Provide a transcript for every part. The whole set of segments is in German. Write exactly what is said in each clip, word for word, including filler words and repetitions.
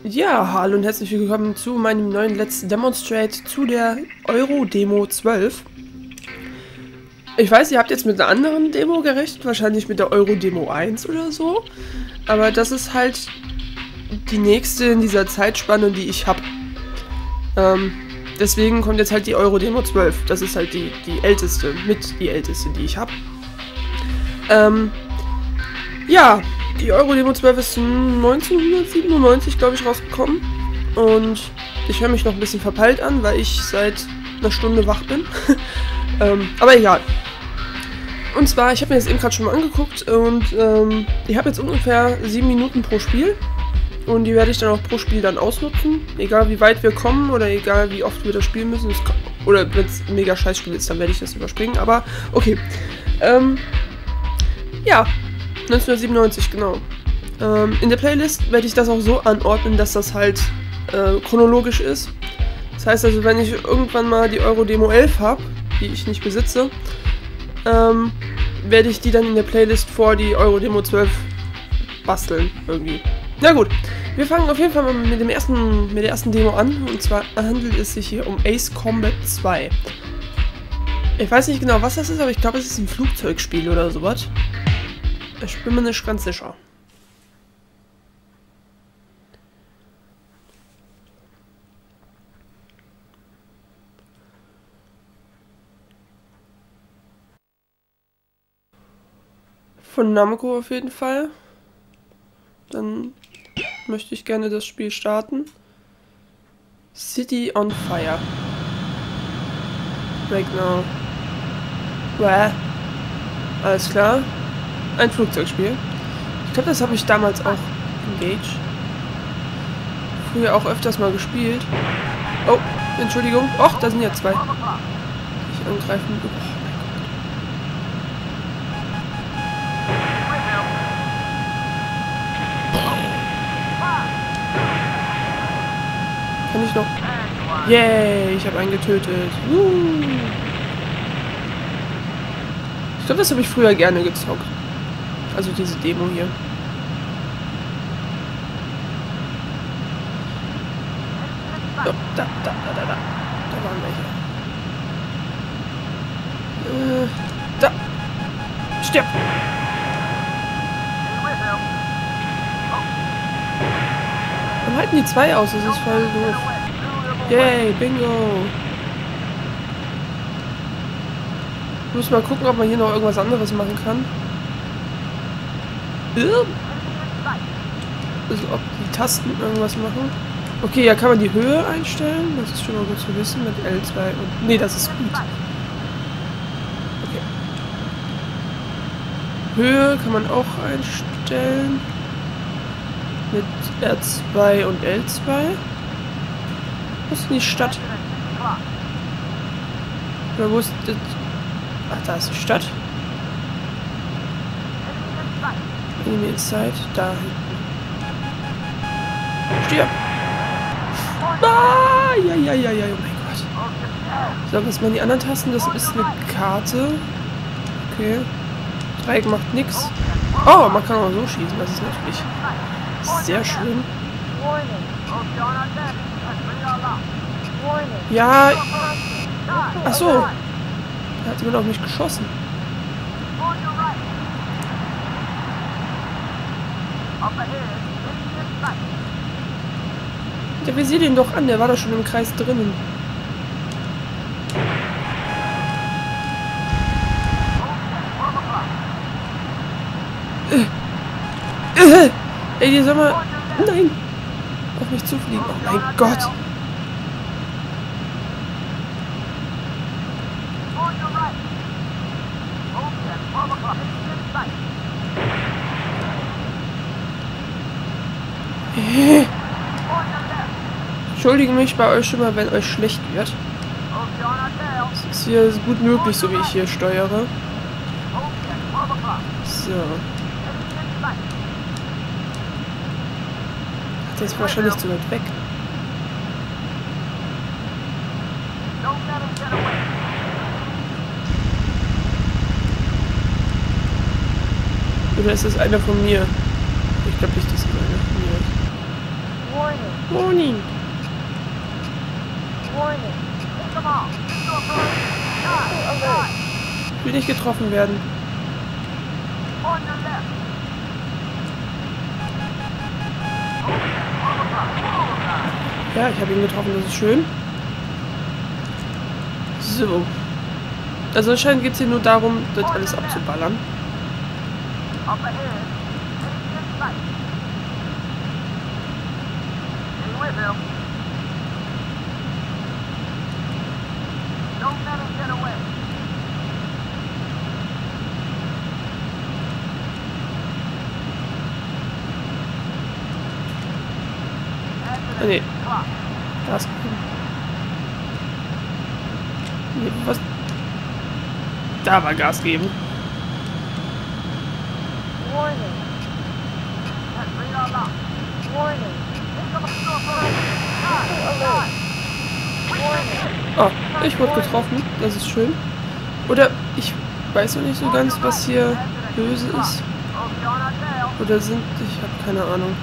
Ja, hallo und herzlich willkommen zu meinem neuen Let's Demonstrate zu der Euro-Demo zwölf. Ich weiß, ihr habt jetzt mit einer anderen Demo gerechnet, wahrscheinlich mit der Euro-Demo eins oder so. Aber das ist halt die nächste in dieser Zeitspanne, die ich habe. Ähm, deswegen kommt jetzt halt die Euro-Demo zwölf. Das ist halt die, die älteste, mit die älteste, die ich habe. Ähm, ja, die Euro-Demo zwölf ist neunzehnhundertsiebenundneunzig, glaube ich, rausgekommen. Und ich höre mich noch ein bisschen verpeilt an, weil ich seit einer Stunde wach bin. ähm, aber egal. Und zwar, ich habe mir das eben gerade schon mal angeguckt und ähm, ich habe jetzt ungefähr sieben Minuten pro Spiel. Und die werde ich dann auch pro Spiel dann ausnutzen. Egal wie weit wir kommen oder egal wie oft wir das spielen müssen. Das kann, oder wenn es ein mega Scheißspiel ist, dann werde ich das überspringen. Aber okay. Ähm, ja. neunzehnhundertsiebenundneunzig, genau. Ähm, in der Playlist werde ich das auch so anordnen, dass das halt äh, chronologisch ist. Das heißt also, wenn ich irgendwann mal die Euro-Demo elf habe, die ich nicht besitze, ähm, werde ich die dann in der Playlist vor die Euro-Demo zwölf basteln, irgendwie. Na gut, wir fangen auf jeden Fall mal mit, dem ersten, mit der ersten Demo an. Und zwar handelt es sich hier um Ace Combat zwei. Ich weiß nicht genau, was das ist, aber ich glaube, es ist ein Flugzeugspiel oder sowas. Ich bin mir nicht ganz sicher. Von Namco auf jeden Fall. Dann möchte ich gerne das Spiel starten. City on Fire. Right now. Bäh. Alles klar. Ein Flugzeugspiel. Ich glaube, das habe ich damals auch Engage. Früher auch öfters mal gespielt. Oh, Entschuldigung. Och, da sind ja zwei. Ich angreifen. Oh mein Gott. Kann ich noch? Yay, ich habe einen getötet. Uh. Ich glaube, das habe ich früher gerne gezockt. Also diese Demo hier. Oh, da, da, da, da, da. Da waren welche. Äh, da. Stirb. Warum halten die zwei aus? Das ist voll doof. Yay, bingo. Ich muss mal gucken, ob man hier noch irgendwas anderes machen kann. Also ob die Tasten irgendwas machen. Okay, ja, kann man die Höhe einstellen. Das ist schon mal gut zu wissen mit L zwei und... Nee, das ist Speed. Okay. Höhe kann man auch einstellen. Mit R zwei und L zwei. Wo ist denn die Stadt? Oder wo ist das? Ach, da ist die Stadt. Enemy Inside, da hinten. Stirb! Ah, ja, ja, ja, ja, oh mein Gott. So, was waren die anderen Tasten? Das ist eine Karte. Okay. Dreieck macht nichts. Oh, man kann auch so schießen, das ist natürlich sehr schön. Ja. Ach so. Er hat jemand auf mich geschossen. Der visiert ihn doch an, der war doch schon im Kreis drinnen. Äh. Äh. Ey, die soll mal... Nein! Auf mich zufliegen. Oh mein Gott! Äh. Entschuldige mich bei euch schon mal, wenn euch schlecht wird. Das ist hier gut möglich, so wie ich hier steuere. So. Ach, der ist wahrscheinlich zu weit weg. Oder ist das einer von mir? Ich glaube nicht, das ist einer von mir. Morning. Ich will nicht getroffen werden. Ja, ich habe ihn getroffen, das ist schön. So. Also anscheinend geht es hier nur darum, das alles abzuballern. Ah, nee. Gas geben. Nee, was? Da war Gas geben. Oh, ich wurde getroffen. Das ist schön. Oder ich weiß noch nicht so ganz, was hier böse ist. Oder sind... Ich habe keine Ahnung.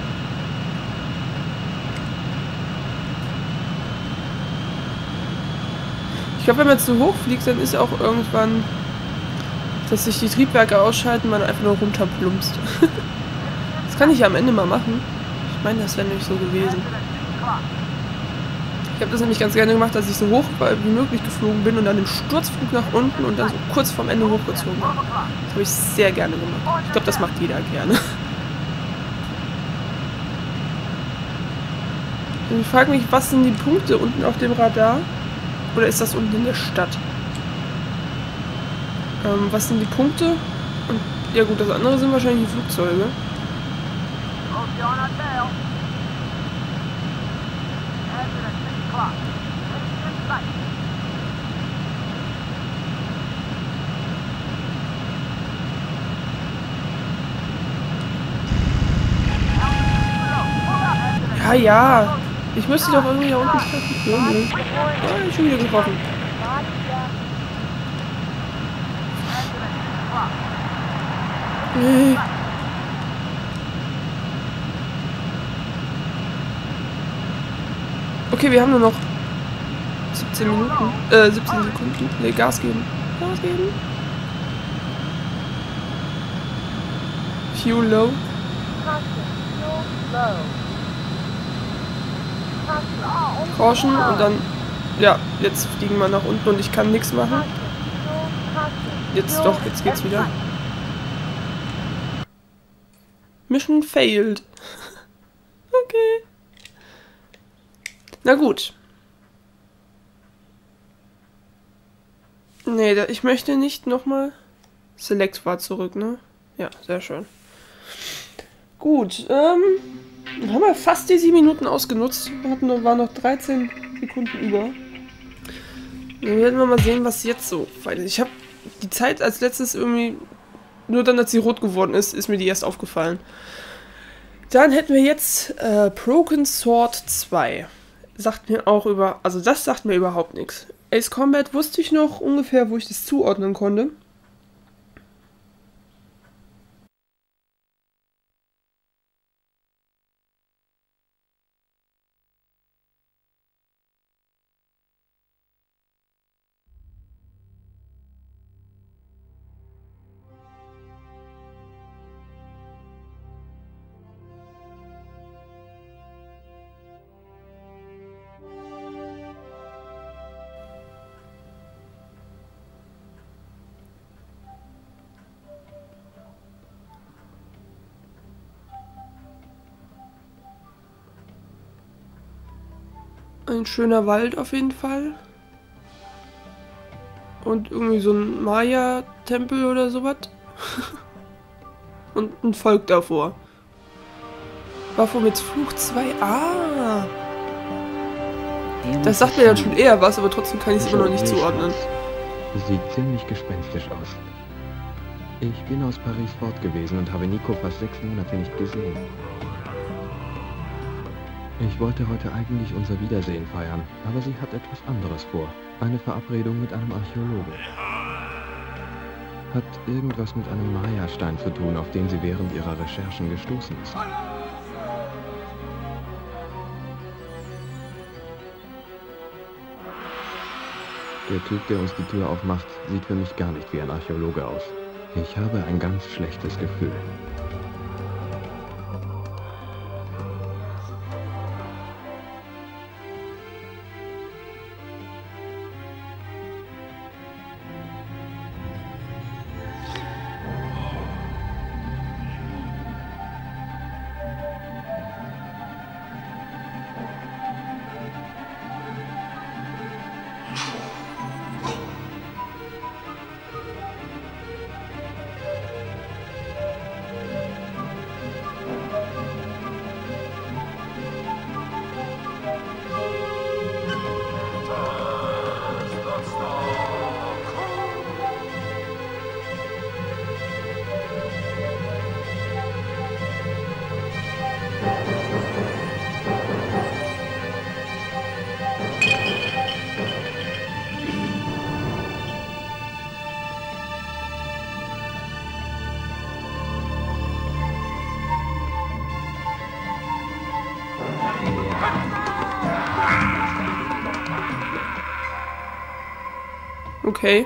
Ich glaube, wenn man zu hoch fliegt, dann ist auch irgendwann, dass sich die Triebwerke ausschalten, man einfach nur runterplumpst. Das kann ich ja am Ende mal machen. Ich meine, das wäre nämlich so gewesen. Ich habe das nämlich ganz gerne gemacht, dass ich so hoch wie möglich geflogen bin und dann im Sturzflug nach unten und dann so kurz vorm Ende hochgezogen habe. Das habe ich sehr gerne gemacht. Ich glaube, das macht jeder gerne. Ich frage mich, was sind die Punkte unten auf dem Radar? Oder ist das unten in der Stadt? Ähm, was sind die Punkte? Und ja gut, das andere sind wahrscheinlich die Flugzeuge. Ja, ja. Ich müsste doch irgendwie da unten treffen. Ja, nee. Ja, ich schon wieder getroffen. Nee. Okay, wir haben nur noch siebzehn Minuten. Äh, siebzehn Sekunden. Nee, Gas geben. Gas geben. Fuel low. Rauschen und dann, ja, jetzt fliegen wir nach unten und ich kann nichts machen. Jetzt doch, jetzt geht's wieder. Mission failed. Okay. Na gut. Nee, da, ich möchte nicht nochmal... Select war zurück, ne? Ja, sehr schön. Gut, ähm... Dann haben wir fast die sieben Minuten ausgenutzt. Wir hatten noch, waren noch dreizehn Sekunden über. Dann werden wir mal sehen, was jetzt so... Weil ich habe die Zeit als letztes irgendwie... Nur dann, als sie rot geworden ist, ist mir die erst aufgefallen. Dann hätten wir jetzt äh, Broken Sword zwei. Sagt mir auch über... Also das sagt mir überhaupt nichts. Ace Combat wusste ich noch ungefähr, wo ich das zuordnen konnte. Ein schöner Wald auf jeden Fall. Und irgendwie so ein Maya-Tempel oder sowas. Und ein Volk davor. Baphomets Fluch zwei. Ah! Das sagt mir dann schon eher was, aber trotzdem kann ich es immer noch nicht zuordnen. Sieht ziemlich gespenstisch aus. Ich bin aus Paris fort gewesen und habe Nico fast sechs Monate nicht gesehen. Ich wollte heute eigentlich unser Wiedersehen feiern, aber sie hat etwas anderes vor. Eine Verabredung mit einem Archäologen. Hat irgendwas mit einem Maya-Stein zu tun, auf den sie während ihrer Recherchen gestoßen ist. Der Typ, der uns die Tür aufmacht, sieht für mich gar nicht wie ein Archäologe aus. Ich habe ein ganz schlechtes Gefühl. Okay.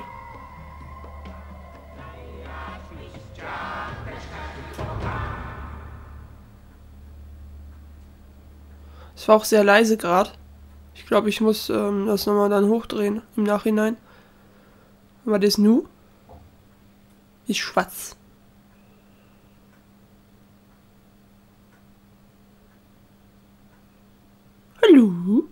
Es war auch sehr leise gerade. Ich glaube, ich muss ähm, das nochmal dann hochdrehen im Nachhinein. Was ist nu? Ist schwarz. Hallo?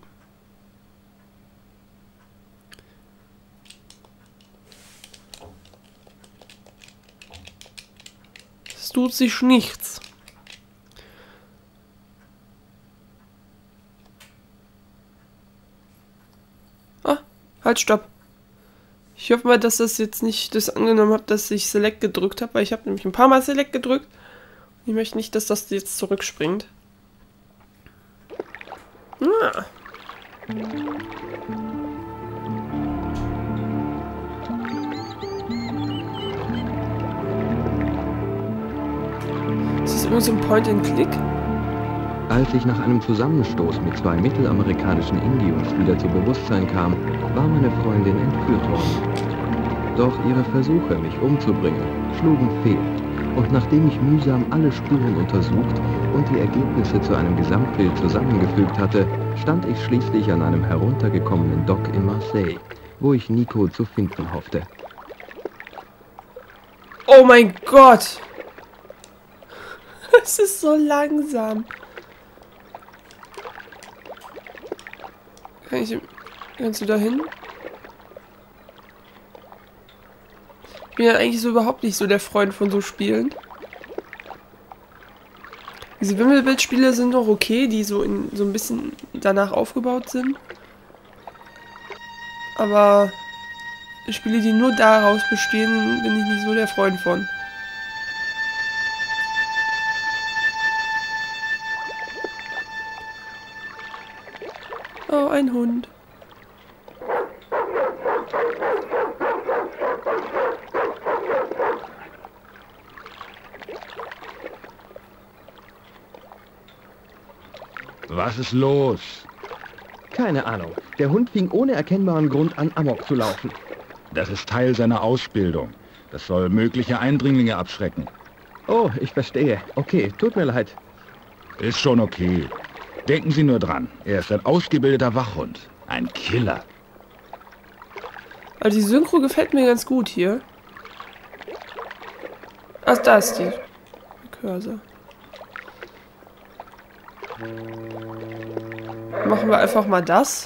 Es tut sich nichts. Ah, halt, stopp. Ich hoffe mal, dass das jetzt nicht das angenommen hat, dass ich Select gedrückt habe, weil ich habe nämlich ein paar Mal Select gedrückt. Ich möchte nicht, dass das jetzt zurückspringt. Ah. Ist das immer so ein Point-and-Click? Als ich nach einem Zusammenstoß mit zwei mittelamerikanischen Indios wieder zu Bewusstsein kam, war meine Freundin entführt worden. Doch ihre Versuche, mich umzubringen, schlugen fehl. Und nachdem ich mühsam alle Spuren untersucht und die Ergebnisse zu einem Gesamtbild zusammengefügt hatte, stand ich schließlich an einem heruntergekommenen Dock in Marseille, wo ich Nico zu finden hoffte. Oh mein Gott! Es ist so langsam. Kann ich... Kannst du da hin? Ich bin ja eigentlich so überhaupt nicht so der Freund von so Spielen. Diese Wimmelbildspiele sind doch okay, die so in so ein bisschen danach aufgebaut sind. Aber Spiele, die nur daraus bestehen, bin ich nicht so der Freund von. Oh, ein Hund. Was ist los? Keine Ahnung. Der Hund fing ohne erkennbaren Grund an, Amok zu laufen. Das ist Teil seiner Ausbildung. Das soll mögliche Eindringlinge abschrecken. Oh, ich verstehe. Okay, tut mir leid. Ist schon okay. Denken Sie nur dran, er ist ein ausgebildeter Wachhund. Ein Killer. Also die Synchro gefällt mir ganz gut hier. Ach, da ist die Cursor. Machen wir einfach mal das.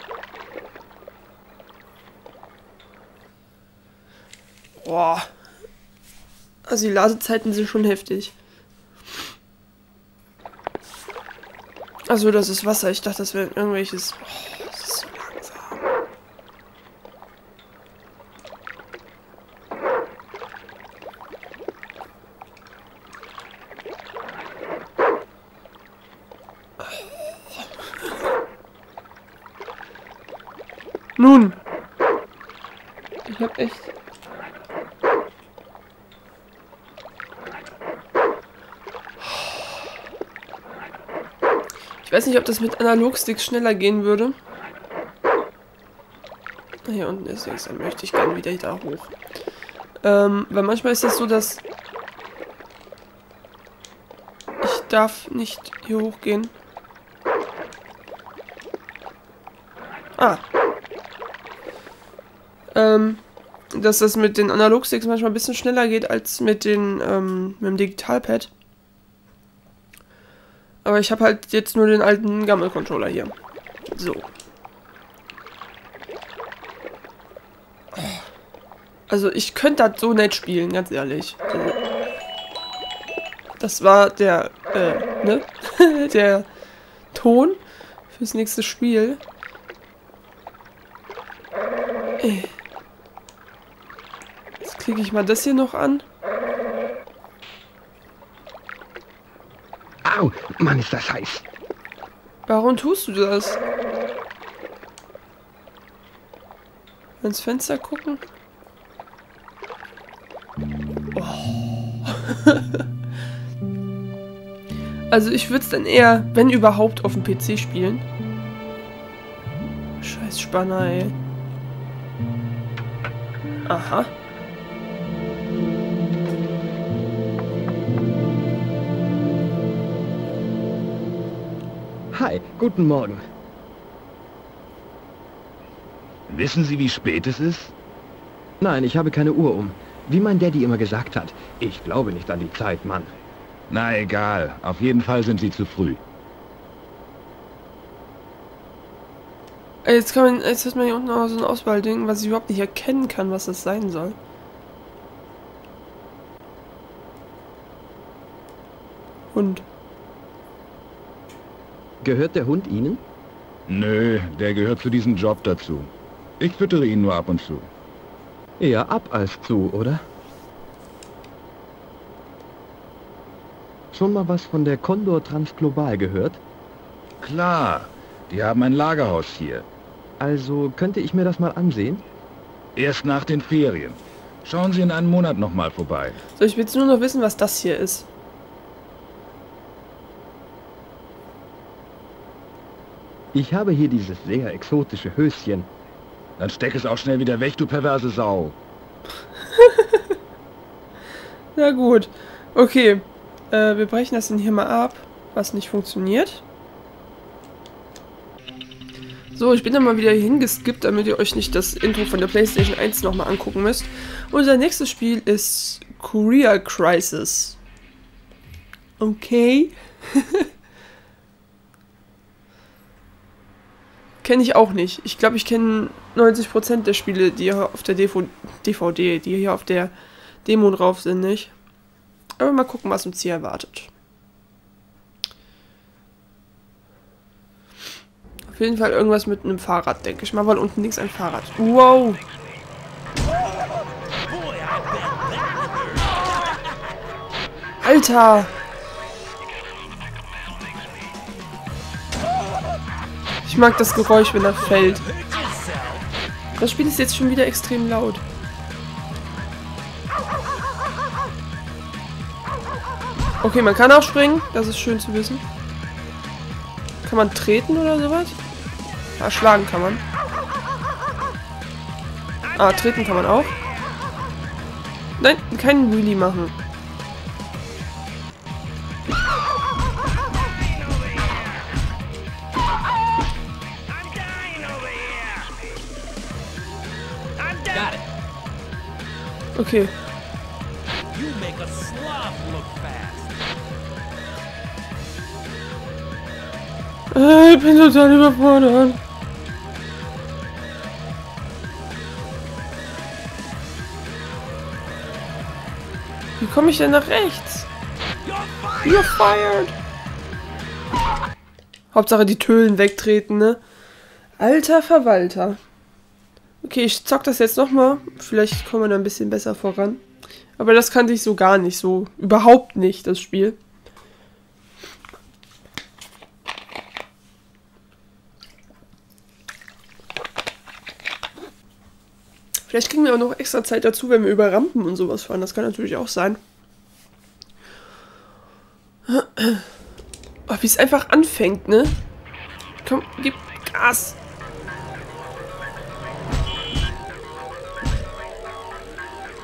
Boah. Also die Ladezeiten sind schon heftig. Also das ist Wasser. Ich dachte, das wäre irgendwelches... Oh, das ist so langsam. Nun. Ich hab echt... Ich weiß nicht, ob das mit Analogsticks schneller gehen würde. Hier unten ist nichts, dann möchte ich gerne wieder da hoch. Ähm, weil manchmal ist das so, dass ich darf nicht hier hochgehen. Ah. Ähm, dass das mit den Analogsticks manchmal ein bisschen schneller geht als mit den, ähm, mit dem Digitalpad. Aber ich habe halt jetzt nur den alten Gammel-Controller hier. So. Also ich könnte das so nett spielen, ganz ehrlich. Das war der, äh, ne? der Ton fürs nächste Spiel. Jetzt klicke ich mal das hier noch an. Au, Mann, ist das heiß. Warum tust du das? Ins Fenster gucken? Oh. Also ich würde es dann eher, wenn überhaupt, auf dem P C spielen. Scheiß Spanner, ey. Aha. Hi, guten Morgen. Wissen Sie, wie spät es ist? Nein, ich habe keine Uhr um. Wie mein Daddy immer gesagt hat, ich glaube nicht an die Zeit, Mann. Na egal, auf jeden Fall sind Sie zu früh. Jetzt kann man, jetzt hat man hier unten auch so ein Auswahlding, was ich überhaupt nicht erkennen kann, was das sein soll. Hund. Gehört der Hund Ihnen? Nö, der gehört zu diesem Job dazu. Ich füttere ihn nur ab und zu. Eher ab als zu, oder? Schon mal was von der Condor Transglobal gehört? Klar, die haben ein Lagerhaus hier. Also könnte ich mir das mal ansehen? Erst nach den Ferien. Schauen Sie in einem Monat nochmal vorbei. So, ich will jetzt nur noch wissen, was das hier ist. Ich habe hier dieses sehr exotische Höschen. Dann steck es auch schnell wieder weg, du perverse Sau. Na gut. Okay. Äh, wir brechen das denn hier mal ab, was nicht funktioniert. So, ich bin dann mal wieder hingeskippt, damit ihr euch nicht das Intro von der PlayStation eins nochmal angucken müsst. Unser nächstes Spiel ist Korea Crisis. Okay. Kenne ich auch nicht. Ich glaube, ich kenne neunzig Prozent der Spiele, die hier auf der D V D, die hier auf der Demo drauf sind, nicht. Aber mal gucken, was uns hier erwartet. Auf jeden Fall irgendwas mit einem Fahrrad, denke ich mal, weil unten links ein Fahrrad. Wow! Alter! Ich mag das Geräusch, wenn er fällt. Das Spiel ist jetzt schon wieder extrem laut. Okay, man kann auch springen. Das ist schön zu wissen. Kann man treten oder sowas? Ah, schlagen kann man. Ah, treten kann man auch. Nein, keinen Wheelie machen. Okay. Äh, ich bin total überfordert. Wie komme ich denn nach rechts? You're fired! Hauptsache die Tölen wegtreten, ne? Alter Verwalter. Okay, ich zock das jetzt nochmal. Vielleicht kommen wir da ein bisschen besser voran. Aber das kannte ich so gar nicht. So überhaupt nicht, das Spiel. Vielleicht kriegen wir auch noch extra Zeit dazu, wenn wir über Rampen und sowas fahren. Das kann natürlich auch sein. Oh, wie es einfach anfängt, ne? Komm, gib Gas.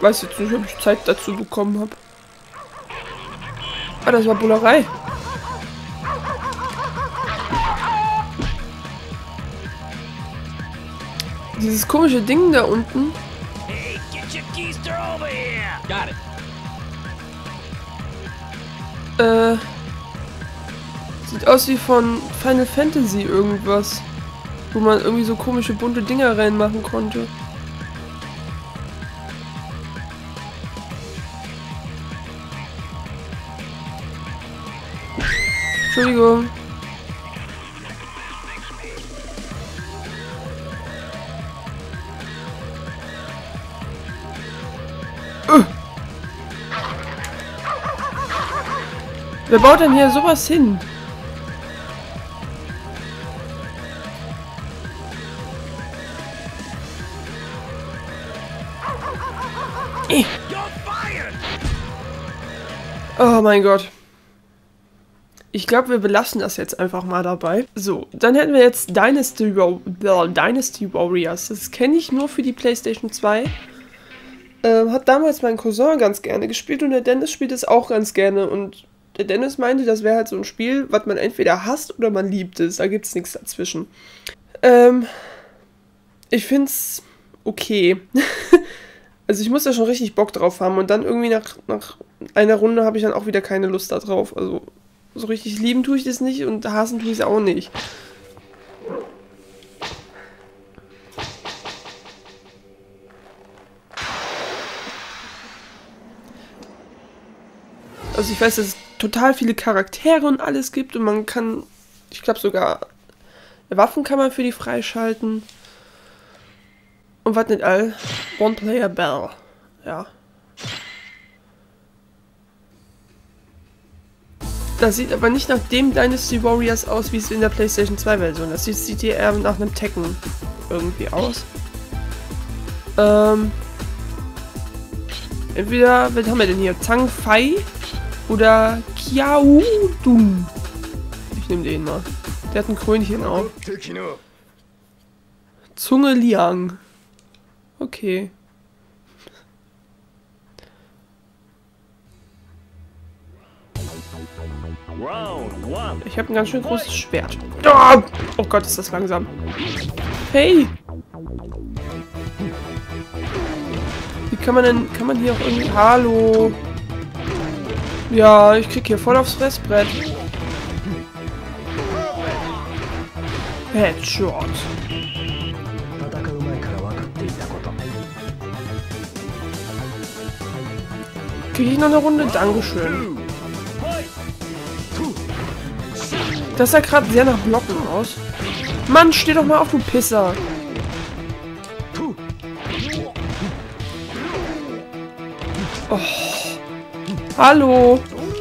weiß jetzt nicht, ob ich Zeit dazu bekommen habe. Ah, das war Bullerei. Dieses komische Ding da unten. Hey, get your keister over here. Got it. Äh. Sieht aus wie von Final Fantasy irgendwas. Wo man irgendwie so komische bunte Dinger reinmachen konnte. Entschuldigung. Uh. Wer baut denn hier sowas hin? Eh. Oh mein Gott. Ich glaube, wir belassen das jetzt einfach mal dabei. So, dann hätten wir jetzt Dynasty, Dynasty Warriors. Das kenne ich nur für die PlayStation zwei. Ähm, hat damals mein Cousin ganz gerne gespielt und der Dennis spielt es auch ganz gerne. Und der Dennis meinte, das wäre halt so ein Spiel, was man entweder hasst oder man liebt es. Da gibt es nichts dazwischen. Ähm, ich finde es okay. Also ich muss da schon richtig Bock drauf haben und dann irgendwie nach, nach einer Runde habe ich dann auch wieder keine Lust da drauf. Also so richtig lieben tue ich das nicht und hassen tue ich es auch nicht. Also ich weiß, dass es total viele Charaktere und alles gibt und man kann, ich glaube sogar, Waffen kann man für die freischalten. Und was nicht all? One-Player Bell. Ja. Das sieht aber nicht nach dem Dynasty Warriors aus, wie es in der PlayStation zwei Version. Das sieht, sieht hier eher nach einem Tekken irgendwie aus. Ähm. Entweder, was haben wir denn hier? Zhang Fei oder Kiao Dun. Ich nehme den mal. Der hat ein Krönchen auf. Zunge Liang. Okay. Ich habe ein ganz schön großes Schwert. Oh, oh Gott, ist das langsam. Hey! Wie kann man denn... Kann man hier auch irgendwie... Hallo! Ja, ich krieg hier voll aufs Fressbrett. Headshot. Kriege ich noch eine Runde? Dankeschön. Das sah gerade sehr nach Blocken aus. Mann, steh doch mal auf, du Pisser. Oh. Hallo.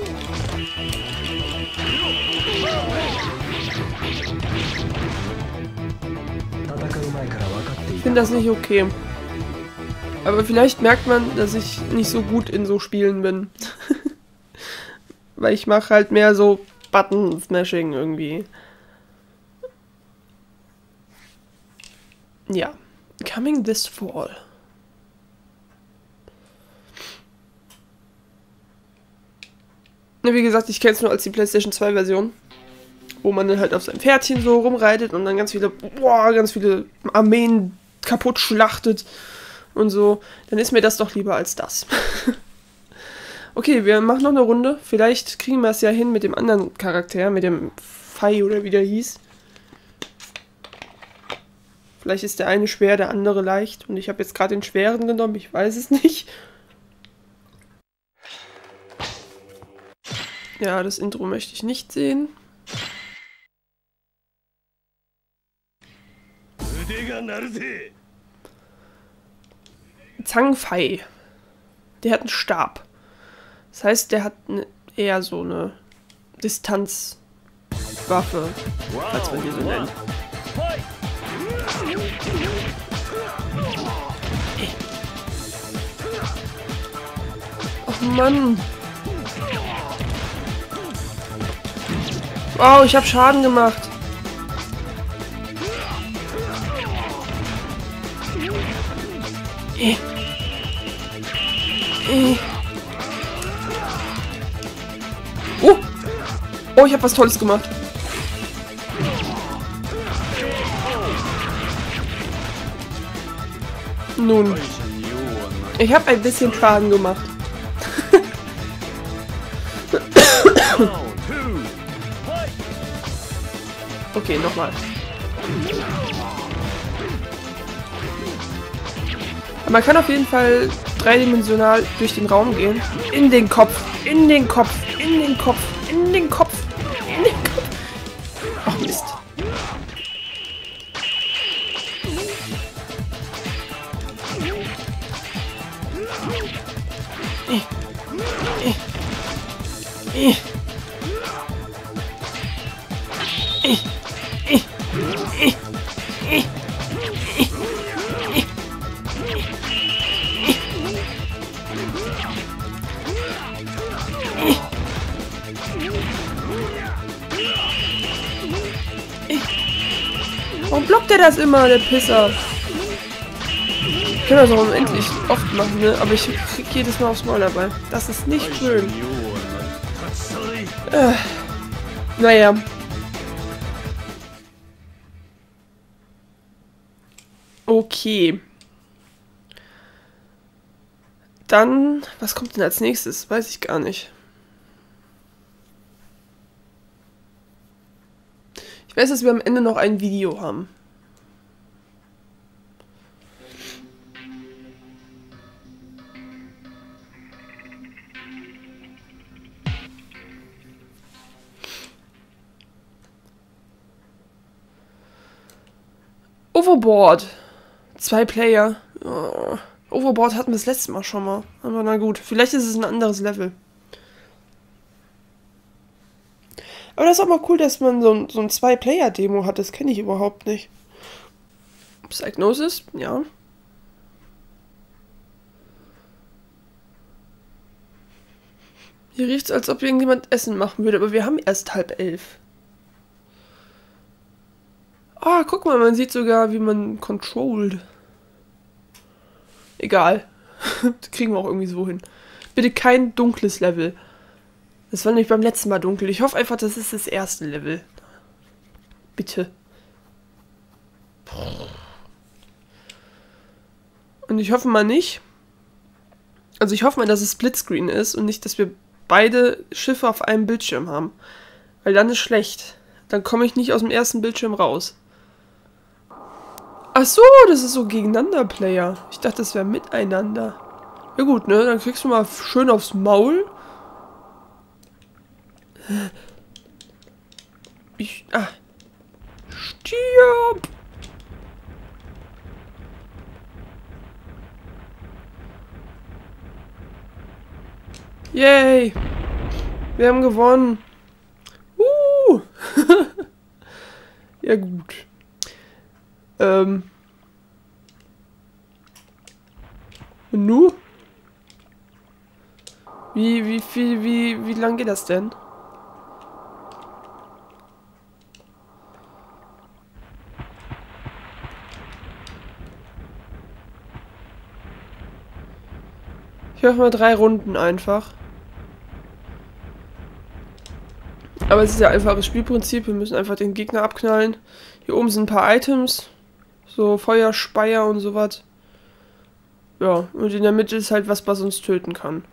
Ich finde das nicht okay. Aber vielleicht merkt man, dass ich nicht so gut in so Spielen bin. Weil ich mache halt mehr so Button-Smashing irgendwie. Ja. Coming this fall. Wie gesagt, ich kenne es nur als die PlayStation zwei Version. Wo man dann halt auf seinem Pferdchen so rumreitet und dann ganz viele, boah, ganz viele Armeen kaputt schlachtet. Und so, dann ist mir das doch lieber als das. Okay, wir machen noch eine Runde. Vielleicht kriegen wir es ja hin mit dem anderen Charakter, mit dem Fei oder wie der hieß. Vielleicht ist der eine schwer, der andere leicht. Und ich habe jetzt gerade den schweren genommen, ich weiß es nicht. Ja, das Intro möchte ich nicht sehen. Zhang Fei. Der hat einen Stab. Das heißt, der hat eine, eher so eine Distanzwaffe, falls man die so nennt. Ach Mann. Wow, ich habe Schaden gemacht. Äh. Oh! Oh, ich habe was Tolles gemacht. Nun. Ich habe ein bisschen Schaden gemacht. Okay, nochmal. Man kann auf jeden Fall dreidimensional durch den Raum gehen. In den Kopf, in den Kopf, in den Kopf, in den Kopf, in den Kopf. Ach Mist. Äh. Äh. Äh. Warum blockt er das immer, der Pisser? Ich kann das auch unendlich oft machen, ne? Aber ich krieg jedes Mal aufs Maul dabei. Das ist nicht schön. Äh, naja. Okay. Dann, was kommt denn als nächstes? Weiß ich gar nicht. Ich weiß, dass wir am Ende noch ein Video haben. Overboard. Zwei Player. Oh. Overboard hatten wir das letzte Mal schon mal. Aber na gut, vielleicht ist es ein anderes Level. Aber das ist auch mal cool, dass man so ein, so ein Zwei-Player-Demo hat. Das kenne ich überhaupt nicht. Psygnosis, ja. Hier riecht es, als ob irgendjemand Essen machen würde. Aber wir haben erst halb elf. Ah, oh, guck mal, man sieht sogar, wie man controlled. Egal. Das kriegen wir auch irgendwie so hin. Bitte kein dunkles Level. Das war nämlich beim letzten Mal dunkel. Ich hoffe einfach, das ist das erste Level. Bitte. Und ich hoffe mal nicht. Also ich hoffe mal, dass es Splitscreen ist und nicht, dass wir beide Schiffe auf einem Bildschirm haben. Weil dann ist schlecht. Dann komme ich nicht aus dem ersten Bildschirm raus. Ach so, das ist so gegeneinander Player. Ich dachte, das wäre miteinander. Ja gut, ne? Dann kriegst du mal schön aufs Maul. Ich... Ah. Stirb! Yay! Wir haben gewonnen. Uh! Ja gut. Ähm. Und nu? Wie, wie viel, wie, wie lang geht das denn? Ich mache mal drei Runden einfach. Aber es ist ja einfaches Spielprinzip. Wir müssen einfach den Gegner abknallen. Hier oben sind ein paar Items. So Feuerspeier und sowas. Ja, und in der Mitte ist halt was, was uns töten kann.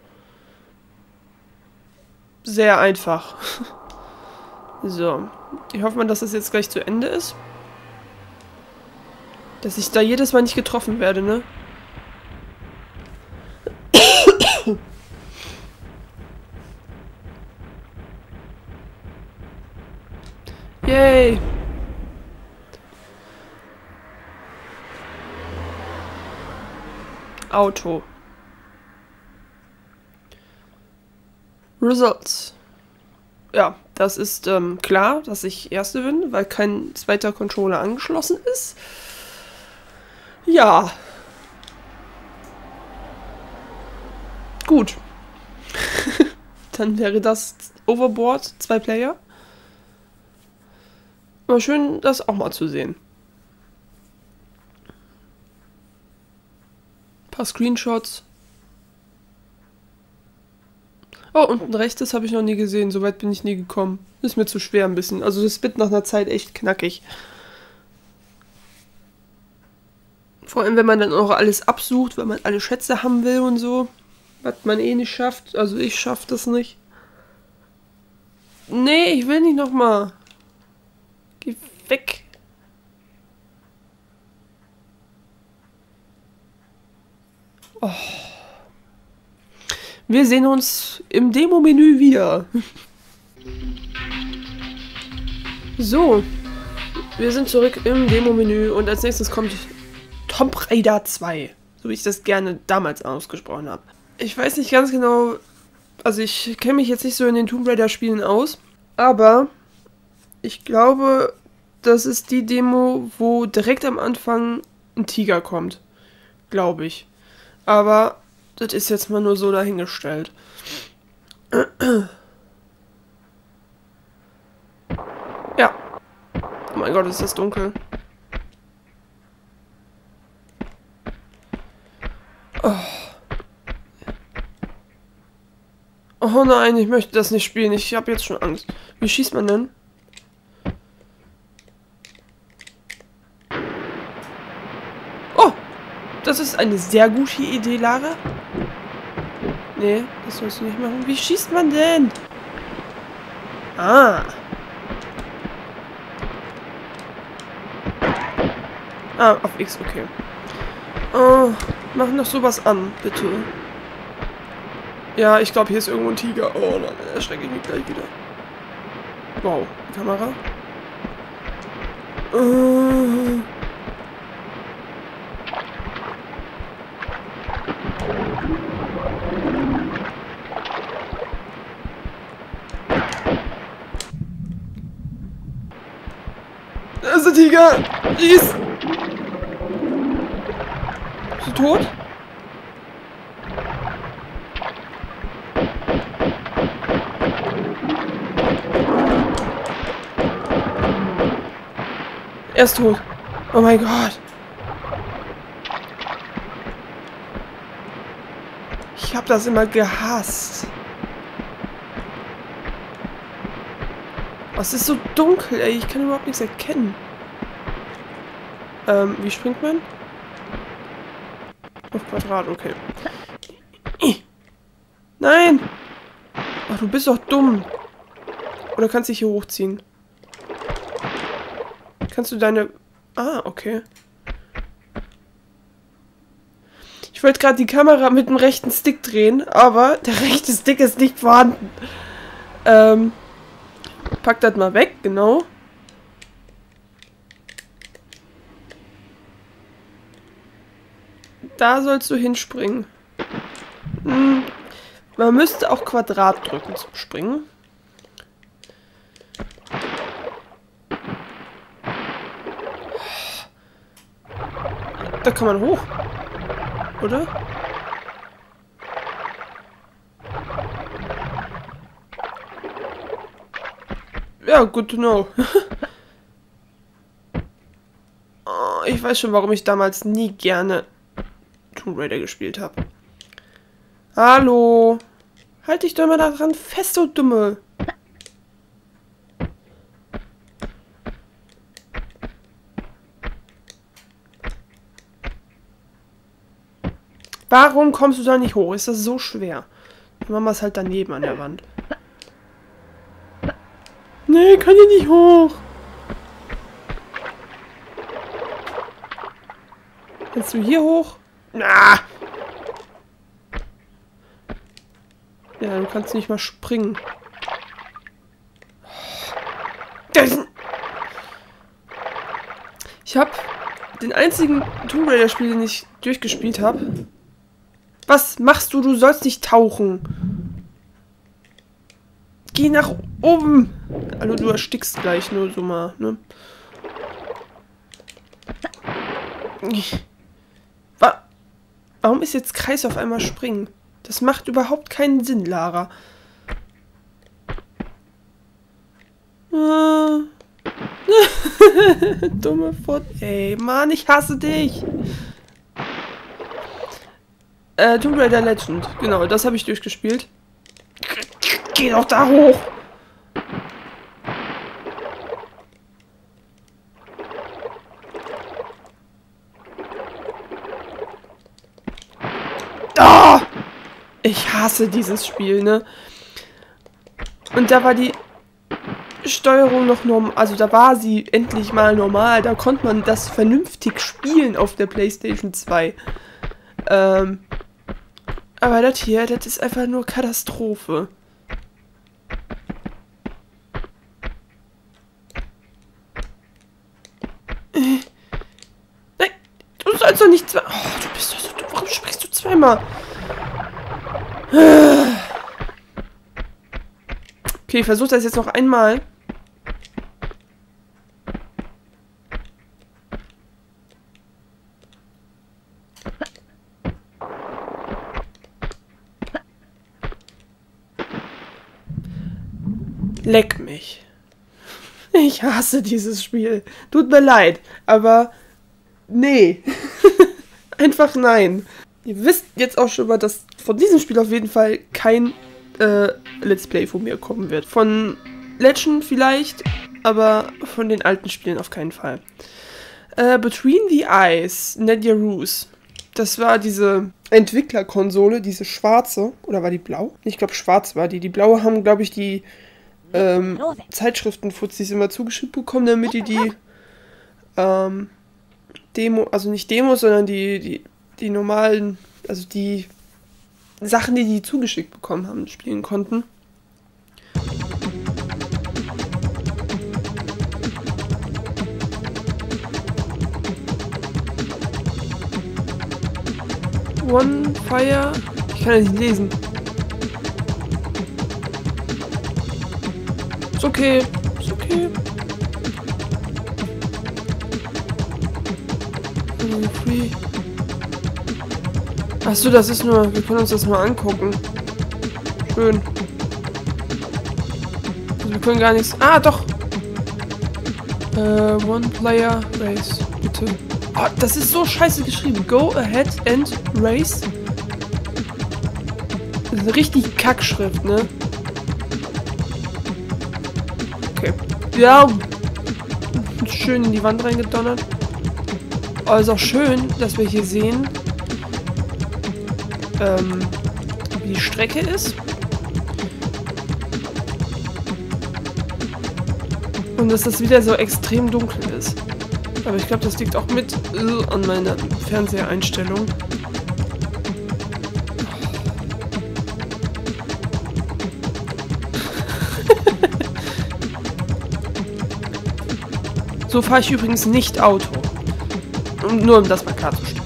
Sehr einfach. So. Ich hoffe mal, dass das jetzt gleich zu Ende ist. Dass ich da jedes Mal nicht getroffen werde, ne? Yay! Auto. Results. Ja, das ist ähm, klar, dass ich Erste bin, weil kein zweiter Controller angeschlossen ist. Ja. Gut. Dann wäre das Overboard, zwei Player. War schön, das auch mal zu sehen. Ein paar Screenshots. Oh, unten rechts, das habe ich noch nie gesehen. Soweit bin ich nie gekommen. Das ist mir zu schwer ein bisschen. Also das wird nach einer Zeit echt knackig. Vor allem, wenn man dann auch alles absucht, weil man alle Schätze haben will und so. Was man eh nicht schafft. Also ich schaffe das nicht. Nee, ich will nicht nochmal. Geh weg. Oh. Wir sehen uns im Demo-Menü wieder. So. Wir sind zurück im Demo-Menü und als nächstes kommt Tomb Raider zwei. So wie ich das gerne damals ausgesprochen habe. Ich weiß nicht ganz genau, also ich kenne mich jetzt nicht so in den Tomb Raider Spielen aus, aber ich glaube, das ist die Demo, wo direkt am Anfang ein Tiger kommt. Glaube ich. Aber das ist jetzt mal nur so dahingestellt. Ja. Oh mein Gott, ist das dunkel. Oh. Oh nein, ich möchte das nicht spielen. Ich habe jetzt schon Angst. Wie schießt man denn? Oh! Das ist eine sehr gute Idee, Lara. Nee, das sollst du nicht machen. Wie schießt man denn? Ah. Ah, auf X, okay. Oh, mach noch sowas an, bitte. Ja, ich glaube, hier ist irgendwo ein Tiger. Oh, dann erschrecke ich mich gleich wieder. Wow, Kamera. Uh. Da ist der Tiger! Schieß! Ist sie tot? Er ist tot. Oh mein Gott. Ich hab das immer gehasst. Oh, es ist so dunkel, ey. Ich kann überhaupt nichts erkennen. Ähm, wie springt man? Auf Quadrat, okay. Nein! Ach, du bist doch dumm. Oder kannst dich hier hochziehen? Kannst du deine... Ah, okay. Ich wollte gerade die Kamera mit dem rechten Stick drehen, aber der rechte Stick ist nicht vorhanden. Ähm... Pack das mal weg, genau. Da sollst du hinspringen. Hm. Man müsste auch Quadrat drücken zum Springen. Da kann man hoch. Oder? Ja, good to know. Oh, ich weiß schon, warum ich damals nie gerne Tomb Raider gespielt habe. Hallo. Halt dich doch mal daran fest, du Dumme. Warum kommst du da nicht hoch? Ist das so schwer? Dann machen wir es halt daneben an der Wand. Nee, kann ich nicht hoch. Kannst du hier hoch? Na. Ja, du kannst nicht mal springen. Ich habe den einzigen Tomb Raider Spiel, den ich durchgespielt habe. Was machst du? Du sollst nicht tauchen. Geh nach oben. Also du erstickst gleich, nur so mal, ne? Wa- Warum ist jetzt Kreis auf einmal springen? Das macht überhaupt keinen Sinn, Lara. Ah. Dumme Fort. Ey, Mann, ich hasse dich. Äh, Tomb Raider Legend. Genau, das habe ich durchgespielt. Geh doch da hoch! Oh! Ich hasse dieses Spiel, ne? Und da war die Steuerung noch normal, also da war sie endlich mal normal. Da konnte man das vernünftig spielen auf der PlayStation zwei. Ähm, aber das hier, das ist einfach nur Katastrophe. Äh, nein, du sollst doch nicht zwei... Oh, du bist doch so... Warum sprichst du zweimal? Okay, ich versuche das jetzt noch einmal. Leck mich. Ich hasse dieses Spiel. Tut mir leid, aber nee. Einfach nein. Ihr wisst jetzt auch schon mal, dass von diesem Spiel auf jeden Fall kein äh, Let's Play von mir kommen wird. Von Legend vielleicht, aber von den alten Spielen auf keinen Fall. Äh, Between the Eyes, Nadia Roos. Das war diese Entwicklerkonsole, diese schwarze. Oder war die blau? Ich glaube, schwarz war die. Die blaue haben, glaube ich, die ähm, Zeitschriftenfuzis immer zugeschickt bekommen, damit die die ähm, Demo, also nicht Demos, sondern die, die, die normalen, also die Sachen, die die zugeschickt bekommen haben, spielen konnten. One Fire. Ich kann ja nicht lesen. Ist okay. Ist okay. Free. Achso, das ist nur. Wir können uns das mal angucken. Schön. Also wir können gar nichts. Ah, doch! Äh, One Player Race. Bitte. Oh, das ist so scheiße geschrieben. Go ahead and race. Das ist eine richtig Kackschrift, ne? Okay. Ja. Schön in die Wand reingedonnert. Aber es ist auch schön, dass wir hier sehen, ähm, wie die Strecke ist. Und dass das wieder so extrem dunkel ist. Aber ich glaube, das liegt auch mit uh, an meiner Fernseheinstellung. So fahre ich übrigens nicht Auto. Um, nur um das mal klarzustellen.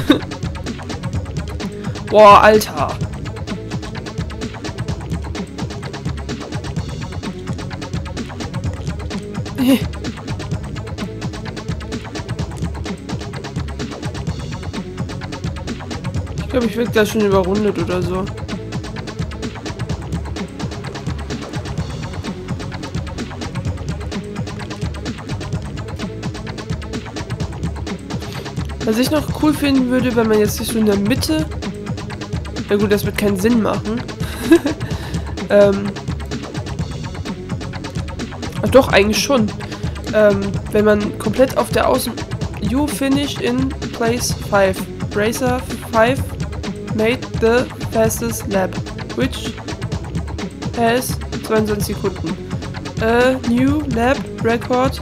Boah, Alter. Ich glaube, ich werde gleich schon überrundet oder so. Was ich noch cool finden würde, wenn man jetzt nicht so in der Mitte... Ja gut, das wird keinen Sinn machen. ähm... Ach doch, eigentlich schon. Ähm, wenn man komplett auf der Außen... You finished in place five. Racer five made the fastest lap. Which has zweiundzwanzig Sekunden. A new lap record.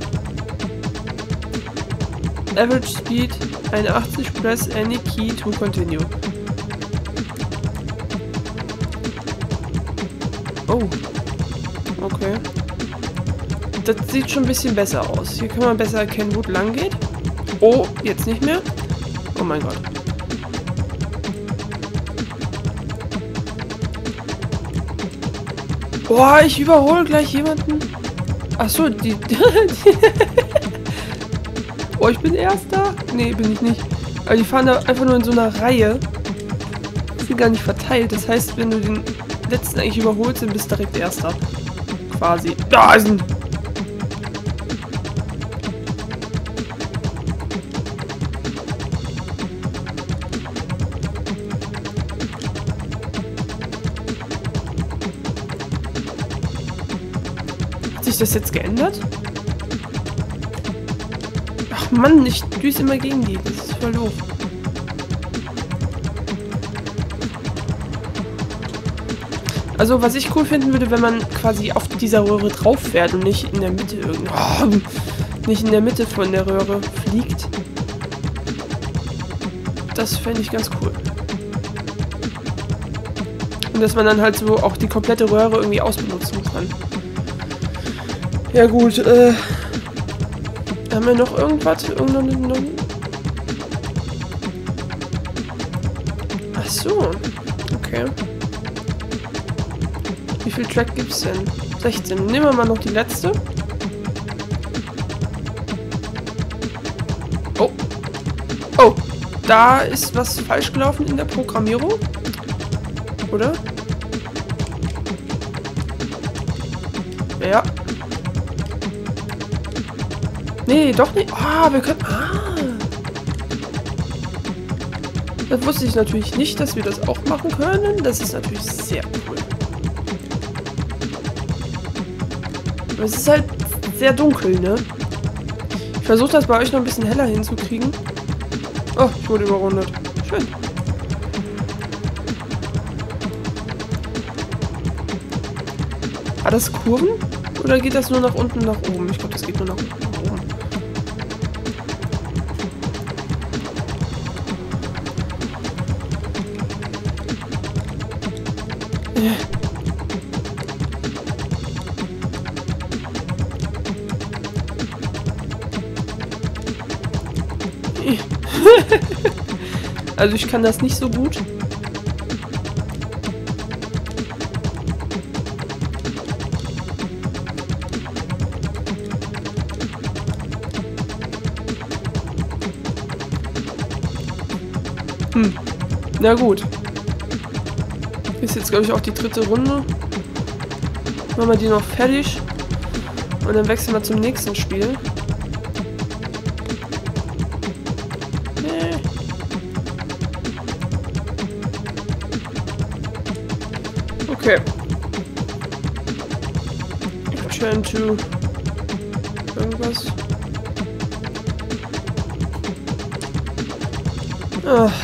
Average Speed einundachtzig. Press any key to continue. Oh. Okay. Das sieht schon ein bisschen besser aus. Hier kann man besser erkennen, wo es lang geht. Oh, jetzt nicht mehr. Oh mein Gott. Boah, ich überhole gleich jemanden. Achso, die... Oh, ich bin Erster? Nee, bin ich nicht. Aber die fahren da einfach nur in so einer Reihe. Die sind gar nicht verteilt. Das heißt, wenn du den letzten eigentlich überholst, dann bist du direkt Erster. Quasi. Da ist ein... sich das jetzt geändert? Ach Mann, ich düse immer gegen die. Das ist voll doof. Also, was ich cool finden würde, wenn man quasi auf dieser Röhre drauf fährt und nicht in der Mitte irgendwo. Oh, nicht in der Mitte von der Röhre fliegt. Das fände ich ganz cool. Und dass man dann halt so auch die komplette Röhre irgendwie ausbenutzen kann. Ja gut, äh... haben wir noch irgendwas? Irgendeine... Ach so. Okay. Wie viel Track gibt's denn? sechzehn. Nehmen wir mal noch die letzte. Oh. Oh. Da ist was falsch gelaufen in der Programmierung. Oder? Ja. Nee, doch nicht. Ah, wir können... Ah. Das wusste ich natürlich nicht, dass wir das auch machen können. Das ist natürlich sehr cool. Aber es ist halt sehr dunkel, ne? Ich versuche das bei euch noch ein bisschen heller hinzukriegen. Oh, ich wurde überrundet. Schön. Hat das Kurven? Oder geht das nur nach unten, nach oben? Ich glaube, das geht nur nach unten, nach oben. Also ich kann das nicht so gut. Hm. Na gut. Ist jetzt, glaube ich, auch die dritte Runde. Machen wir die noch fertig. Und dann wechseln wir zum nächsten Spiel. Nee. Okay. Return to irgendwas. Ach.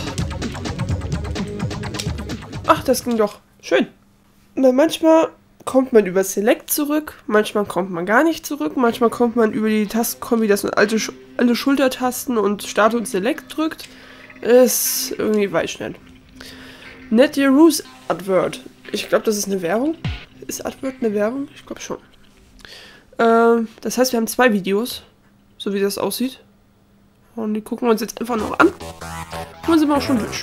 Ach, das ging doch. Schön. Weil manchmal kommt man über Select zurück, manchmal kommt man gar nicht zurück, manchmal kommt man über die Tastenkombi, dass man alte, alle Schultertasten und Start und Select drückt. Ist irgendwie weichschnell. NetYarous Advert. Ich glaube, das ist eine Werbung. Ist Advert eine Werbung? Ich glaube schon. Ähm, das heißt, wir haben zwei Videos, so wie das aussieht. Und die gucken wir uns jetzt einfach noch an. Und dann sind wir auch schon durch.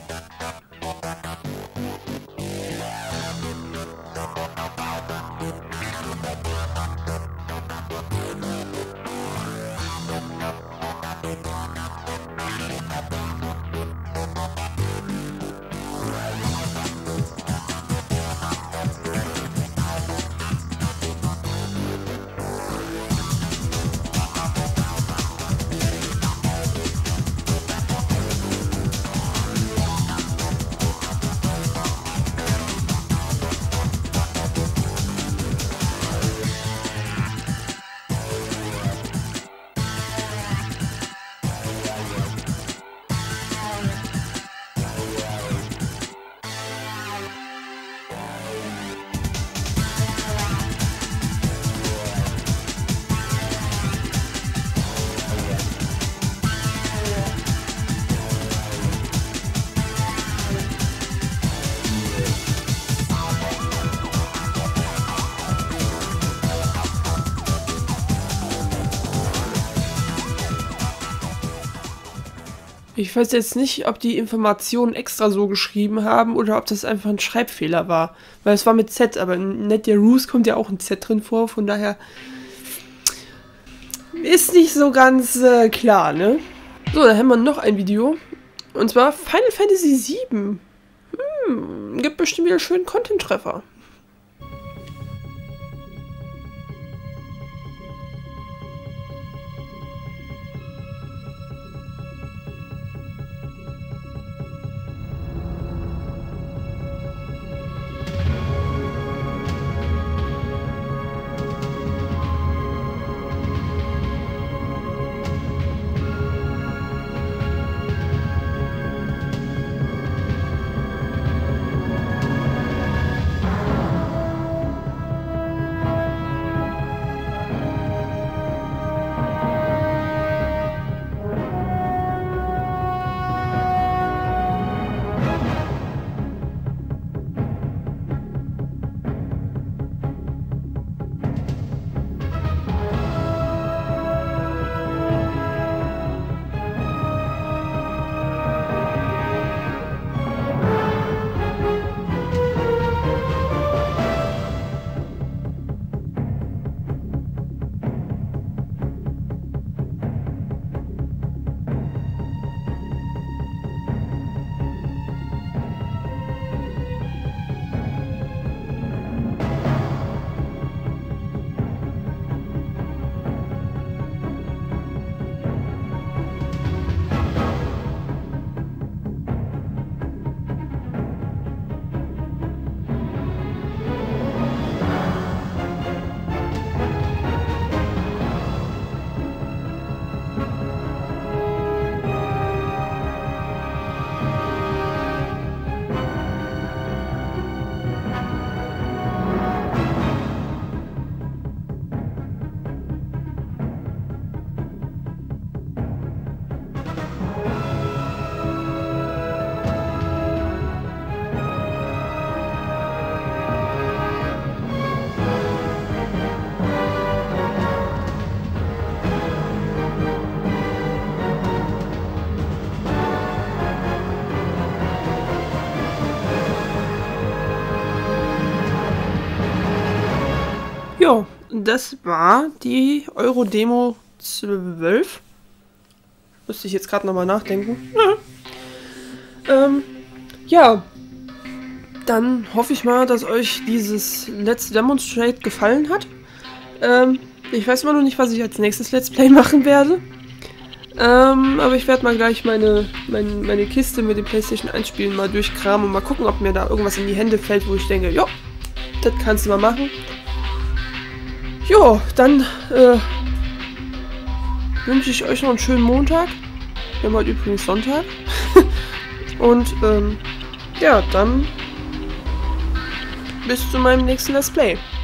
Ich weiß jetzt nicht, ob die Informationen extra so geschrieben haben oder ob das einfach ein Schreibfehler war. Weil es war mit Z, aber in NetYarous kommt ja auch ein Z drin vor, von daher ist nicht so ganz äh, klar, ne? So, dann haben wir noch ein Video. Und zwar Final Fantasy sieben. Hm, gibt bestimmt wieder schönen Content-Treffer. Jo, das war die Euro-Demo zwölf. Müsste ich jetzt gerade nochmal nachdenken. Ja. Ähm, ja. Dann hoffe ich mal, dass euch dieses Let's Demonstrate gefallen hat. Ähm, ich weiß immer noch nicht, was ich als nächstes Let's Play machen werde. Ähm, aber ich werde mal gleich meine, meine, meine Kiste mit dem PlayStation eins Spielen mal durchkramen und mal gucken, ob mir da irgendwas in die Hände fällt, wo ich denke, jo, das kannst du mal machen. Jo, dann äh, wünsche ich euch noch einen schönen Montag. Wir haben heute übrigens Sonntag. Und ähm, ja, dann bis zu meinem nächsten Let's Play.